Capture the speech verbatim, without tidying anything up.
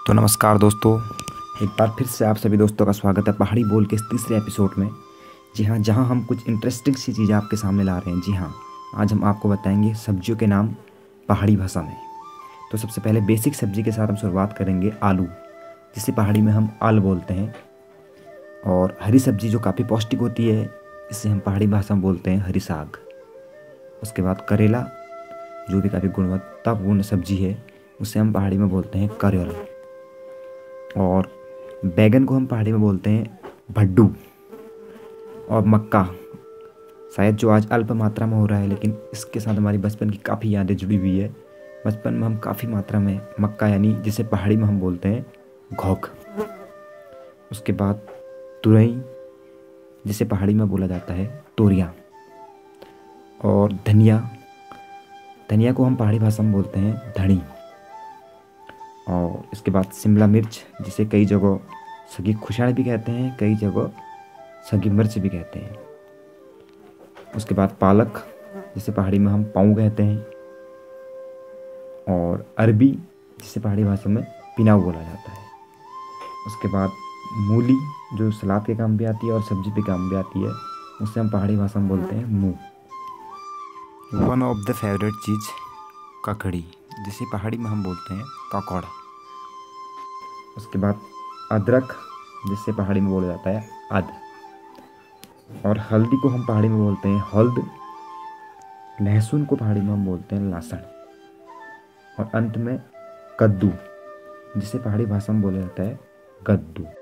तो नमस्कार दोस्तों, एक बार फिर से आप सभी दोस्तों का स्वागत है पहाड़ी बोल के इस तीसरे एपिसोड में। जी हाँ, जहाँ हम कुछ इंटरेस्टिंग सी चीज़ें आपके सामने ला रहे हैं। जी हाँ, आज हम आपको बताएंगे सब्जियों के नाम पहाड़ी भाषा में। तो सबसे पहले बेसिक सब्जी के साथ हम शुरुआत करेंगे आलू, जिसे पहाड़ी में हम आल बोलते हैं। और हरी सब्जी जो काफ़ी पौष्टिक होती है, इसे हम पहाड़ी भाषा में बोलते हैं हरी साग। उसके बाद करेला, जो भी काफ़ी गुणवत्तापूर्ण सब्जी है, उसे हम पहाड़ी में बोलते हैं करेल। और बैगन को हम पहाड़ी में बोलते हैं भड्डू। और मक्का, शायद जो आज अल्प मात्रा में हो रहा है, लेकिन इसके साथ हमारी बचपन की काफ़ी यादें जुड़ी हुई है। बचपन में हम काफ़ी मात्रा में मक्का, यानी जिसे पहाड़ी में हम बोलते हैं घोक। उसके बाद तुरई, जिसे पहाड़ी में बोला जाता है तोरिया। और धनिया, धनिया को हम पहाड़ी भाषा में बोलते हैं धनी। और इसके बाद शिमला मिर्च, जिसे कई जगह सगी खुशाड़ भी कहते हैं, कई जगह सगी मिर्च भी कहते हैं। उसके बाद पालक, जिसे पहाड़ी में हम पाऊ कहते हैं। और अरबी, जिसे पहाड़ी भाषा में पिनाऊ बोला जाता है। उसके बाद मूली, जो सलाद के काम भी आती है और सब्जी के काम भी आती है, उसे हम पहाड़ी भाषा में बोलते हैं मूंग। वन ऑफ द फेवरेट चीज़ ककड़ी, जिसे पहाड़ी में हम बोलते हैं ककड़। उसके बाद अदरक, जिसे पहाड़ी में बोला जाता है अद। और हल्दी को हम पहाड़ी में बोलते हैं हल्द। लहसुन को पहाड़ी में हम बोलते हैं लहसुन। और अंत में कद्दू, जिसे पहाड़ी भाषा में बोला जाता है गद्दू।